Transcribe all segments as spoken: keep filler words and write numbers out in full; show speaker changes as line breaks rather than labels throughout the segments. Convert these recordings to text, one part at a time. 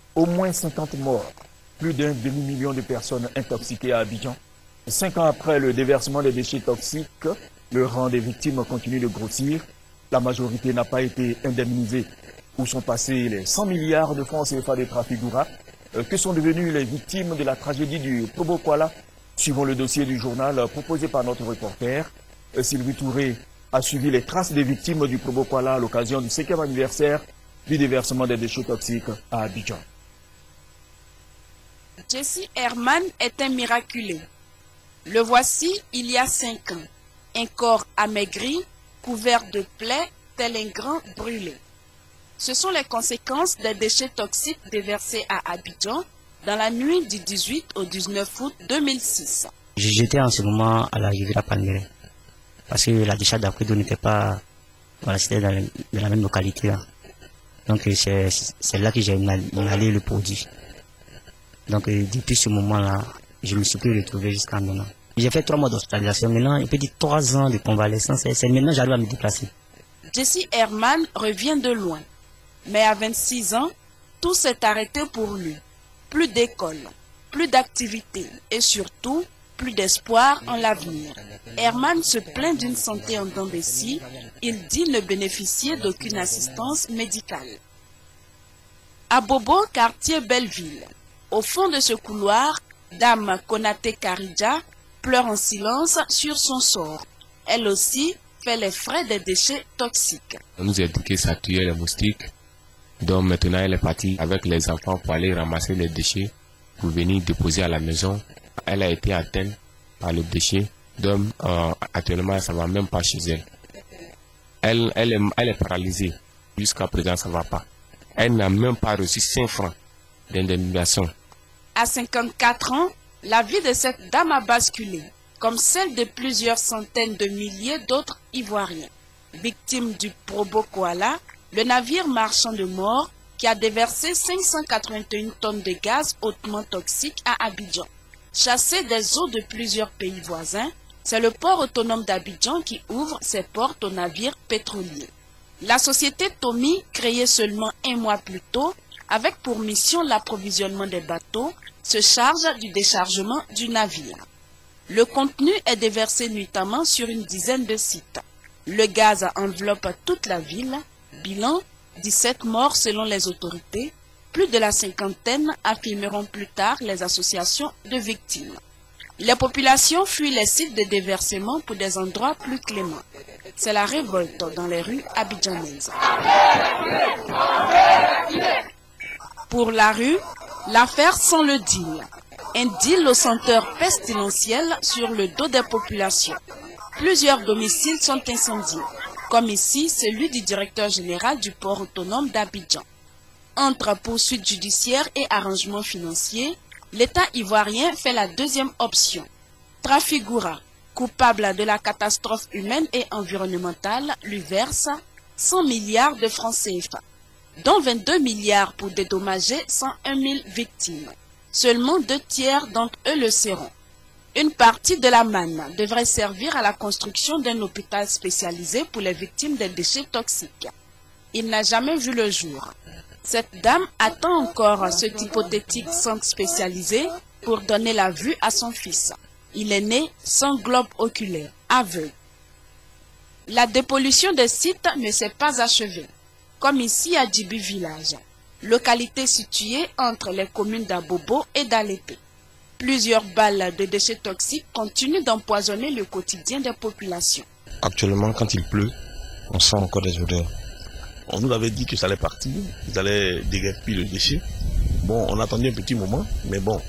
Au moins cinquante morts, plus d'un demi-million de personnes intoxiquées à Abidjan. Cinq ans après le déversement des déchets toxiques, le rang des victimes continue de grossir. La majorité n'a pas été indemnisée. Où sont passés les cent milliards de francs C F A de Trafigura? Que sont devenues les victimes de la tragédie du Probo Kuala? Suivons le dossier du journal proposé par notre reporter. Sylvie Touré a suivi les traces des victimes du Probo Kuala à l'occasion du cinquième anniversaire du déversement des déchets toxiques à Abidjan.
Jesse Herman est un miraculé. Le voici il y a cinq ans. Un corps amaigri, couvert de plaies, tel un grand brûlé. Ce sont les conséquences des déchets toxiques déversés à Abidjan dans la nuit du dix-huit au dix-neuf août deux mille six.
J'étais en ce moment à l'arrivée à Palméré, parce que la décharge d'Aprido n'était pas, voilà, c'était dans, dans la même localité là. Donc c'est là que j'ai inhalé le produit. Donc depuis ce moment-là, je me suis plus retrouvé jusqu'à maintenant. J'ai fait trois mois d'hospitalisation, maintenant, et puis trois ans de convalescence, c'est maintenant j'arrive à me déplacer.
Jesse Herman revient de loin, mais à vingt-six ans, tout s'est arrêté pour lui. Plus d'école, plus d'activités et surtout, plus d'espoir en l'avenir. Herman se plaint d'une santé en dents de scie. Il dit ne bénéficier d'aucune assistance médicale. À Bobo, quartier Belleville, au fond de ce couloir, Dame Konate Karidja pleure en silence sur son sort. Elle aussi fait les frais des déchets toxiques.
On nous a dit que ça tuait les moustiques. Donc maintenant elle est partie avec les enfants pour aller ramasser les déchets pour venir déposer à la maison. Elle a été atteinte par le déchet. Donc euh, actuellement ça ne va même pas chez elle. Elle, elle, est, elle est paralysée. Jusqu'à présent ça ne va pas. Elle n'a même pas reçu cinq francs d'indemnisation.
À cinquante-quatre ans, la vie de cette dame a basculé, comme celle de plusieurs centaines de milliers d'autres Ivoiriens. Victime du Probo Kuala, le navire marchand de mort qui a déversé cinq cent quatre-vingt-un tonnes de gaz hautement toxique à Abidjan. Chassé des eaux de plusieurs pays voisins, c'est le port autonome d'Abidjan qui ouvre ses portes aux navires pétroliers. La société Tommy, créée seulement un mois plus tôt, avec pour mission l'approvisionnement des bateaux, se charge du déchargement du navire. Le contenu est déversé nuitamment sur une dizaine de sites. Le gaz enveloppe toute la ville. Bilan, dix-sept morts selon les autorités. Plus de la cinquantaine affirmeront plus tard les associations de victimes. Les populations fuient les sites de déversement pour des endroits plus cléments. C'est la révolte dans les rues abidjanaises. Pour la rue, l'affaire sent le deal. Un deal aux senteurs pestilentielles sur le dos des populations. Plusieurs domiciles sont incendiés, comme ici celui du directeur général du port autonome d'Abidjan. Entre poursuites judiciaires et arrangements financiers, l'État ivoirien fait la deuxième option. Trafigura, coupable de la catastrophe humaine et environnementale, lui verse cent milliards de francs C F A, dont vingt-deux milliards pour dédommager cent un mille victimes. Seulement deux tiers d'entre eux le seront. Une partie de la manne devrait servir à la construction d'un hôpital spécialisé pour les victimes des déchets toxiques. Il n'a jamais vu le jour. Cette dame attend encore cet hypothétique centre spécialisé pour donner la vue à son fils. Il est né sans globe oculaire, aveugle. La dépollution des sites ne s'est pas achevée, comme ici à Djibi Village, localité située entre les communes d'Abobo et d'Alépé. Plusieurs balles de déchets toxiques continuent d'empoisonner le quotidien des populations.
Actuellement, quand il pleut, on sent encore des odeurs. On nous avait dit que ça allait partir, qu'ils allaient déguerpir le déchet. Bon, on attendait un petit moment, mais bon,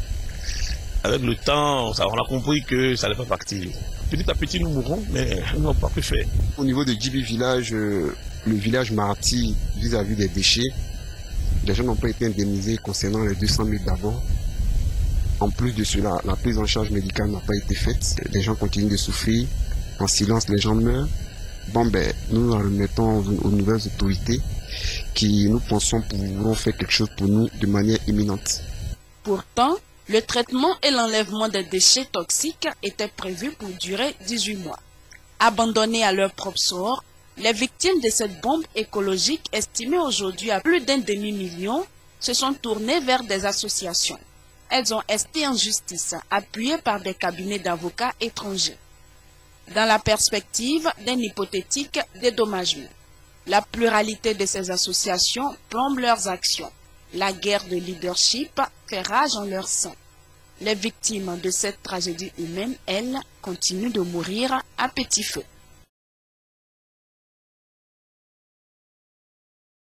avec le temps, ça, on a compris que ça n'allait pas partir. Petit à petit, nous mourrons, mais nous n'avons pas pu faire.
Au niveau de Djibi Village, euh, le village martyr vis-à-vis des déchets, les gens n'ont pas été indemnisés concernant les deux cent mille d'abord. En plus de cela, la prise en charge médicale n'a pas été faite. Les gens continuent de souffrir. En silence, les gens meurent. Bon, ben, nous en remettons aux nouvelles autorités qui, nous pensons, pourront faire quelque chose pour nous de manière imminente.
Pourtant, le traitement et l'enlèvement des déchets toxiques étaient prévus pour durer dix-huit mois. Abandonnés à leur propre sort, les victimes de cette bombe écologique, estimée aujourd'hui à plus d'un demi-million, se sont tournées vers des associations. Elles ont esté en justice, appuyées par des cabinets d'avocats étrangers, dans la perspective d'un hypothétique dédommagement. La pluralité de ces associations plombe leurs actions. La guerre de leadership fait rage en leur sein. Les victimes de cette tragédie humaine, elles, continuent de mourir à petit feu.